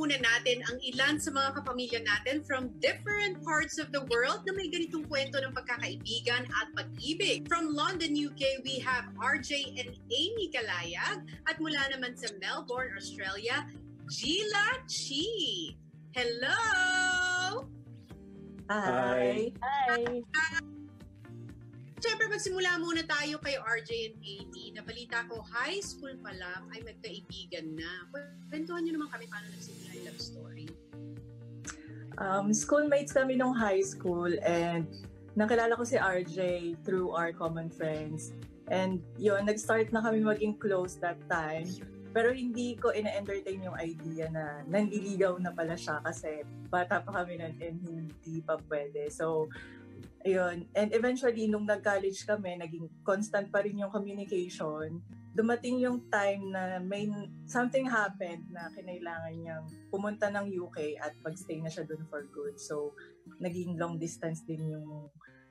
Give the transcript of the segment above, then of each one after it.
muna natin ang ilan sa mga kapamilya natin from different parts of the world na may ganitong kwento ng pagkakaibigan at pag-ibig. From London, UK, we have RJ and Aimee Calayag, at mula naman sa Melbourne, Australia, Geela, Chee. Hello! Hi! Hi! Siyempre, magsimula muna tayo kay RJ and Aimee. Nabalita ko, high school pa lang ay magkaibigan na. Kwentuhan niyo naman kami paano nagsimula yung love story. Schoolmates kami nung high school and nakilala ko si RJ through our common friends. And yun, nag-start na kami maging close that time. Pero hindi ko ina-entertain yung idea na nanliligaw na pala siya kasi bata pa kami nun and hindi pa pwede. So, ayun. And eventually, nung nag-college kami, naging constant pa rin yung communication. Dumating yung time na may something happened na kinailangan niyang pumunta ng UK at mag-stay na siya dun for good. So, naging long distance din yung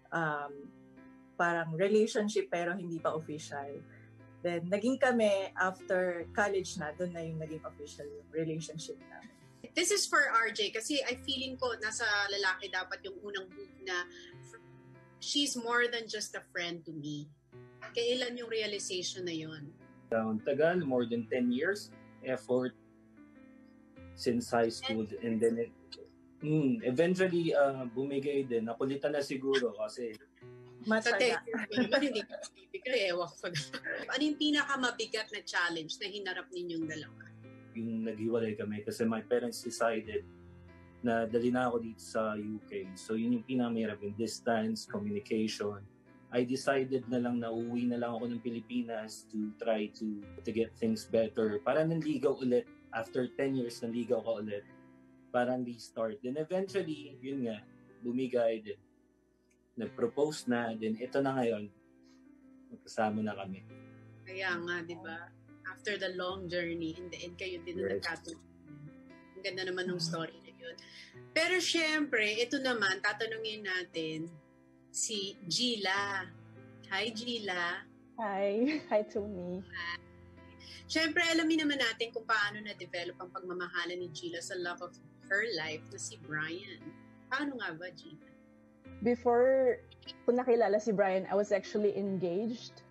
parang relationship pero hindi pa official. Then, naging kami after college na, dun na yung naging official yung relationship namin. This is for RJ kasi I feeling ko nasa lalaki dapat yung unang move na she's more than just a friend to me. Kailan yung realization na yun? Tagal, more than 10 years effort since high school. And then eventually bumigay din. Nakulitan na siguro kasi sa 10 years ba naman hindi ka bibigay? Ewan ko na. Ano yung pinakamabigat na challenge na hinarap ninyong dalawa? Yung naghiwalay kami kasi my parents decided na dali na ako dito sa UK. So yun yung pinakamahirap, yung distance, communication. I decided na lang na uuwi na lang ako ng Pilipinas to try to get things better. Parang nanligaw ulit. After 10 years, nanligaw ka ulit. Parang restart. Then eventually, yun nga, bumigay din. Nag-propose na. Then ito na ngayon, magkasama na kami. Kaya nga, di ba? After the long journey, in the end, kayo din na nagkatulungan. Ang ganda naman ng story na yun. Pero syempre, ito naman, tatanungin natin si Geela. Hi, Geela. Hi. Hi to me. Syempre, alamin naman natin kung paano na-develop ang pagmamahalan ni Geela sa love of her life na si Brian. Paano nga ba, Geela? Before ko nakilala si Brian, I was actually engaged.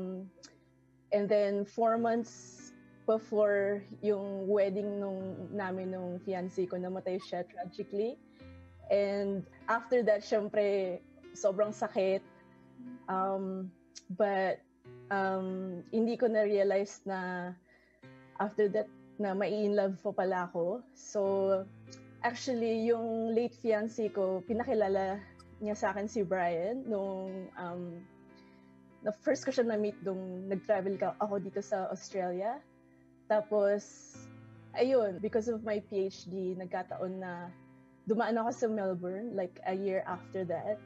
And then 4 months before yung wedding namin nung fiancé ko, namatay siya tragically. And after that, syempre, sobrang sakit. But hindi ko na-realize na after that na mai-in-love po pala ako. So actually, yung late fiancé ko, pinakilala niya sa akin si Brian nung na first ko siya na-meet nung nag-travel ako dito sa Australia. Tapos, ayun, because of my PhD, nagkataon na dumaan ako sa Melbourne like a year after that.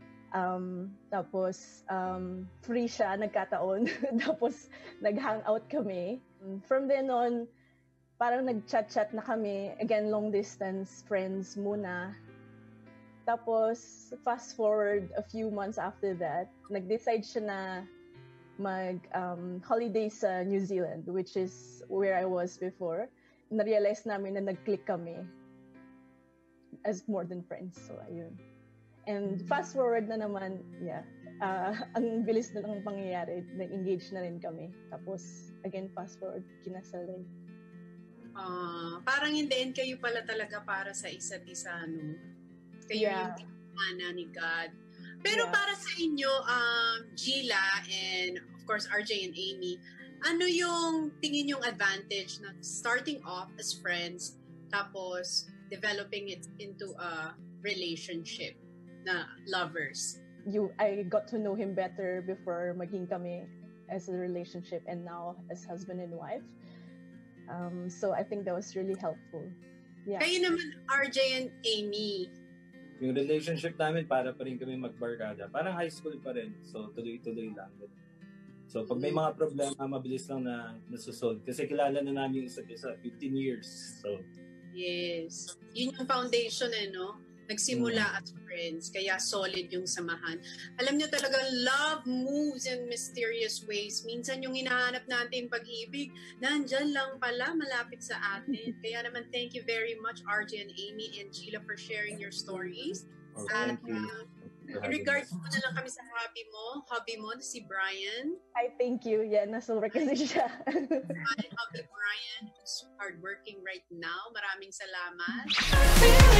Tapos, free siya, nagkataon. Tapos, nag-hangout kami. From then on, parang nag-chat-chat na kami. Again, long-distance friends muna. Tapos, fast forward a few months after that, nag-decide siya na mag-holiday sa New Zealand, which is where I was before. Na-realize namin na nag-click kami as more than friends. So, ayun. And fast forward na naman, ang bilis na lang pangyayari. Nag-engage na rin kami. Tapos, again, fast forward, kinasal rin. Parang in the end, kayo pala talaga para sa isa't isa, no? Kayo yung tinamana ni God. Pero para sa inyo, Geela and of course RJ and Aimee, ano yung tingin yung advantage na starting off as friends tapos developing it into a relationship na lovers? I got to know him better before maging kami as a relationship and now as husband and wife. So I think that was really helpful. Yeah. Kayo naman, RJ and Aimee, yung relationship namin, para pa rin kami magbarkada. Parang high school pa rin. So, tuloy-tuloy lang. So, pag may mga problema, mabilis lang na nasusolve. Kasi kilala na namin yung isa't isa, 15 years. So, yes. Yun yung foundation no? Nagsimula as friends, kaya solid yung samahan. Alam niyo talaga, love moves in mysterious ways. Minsan yung hinahanap natin pag-ibig, nandyan lang pala, malapit sa atin. Kaya naman, thank you very much, RJ and Aimee and Geela, for sharing your stories. Thank you. In regards mo na lang kami sa hobby mo, si Brian. I thank you. Yeah, nasurek kasi siya. Hobby Brian, who's hardworking right now. Maraming salamat.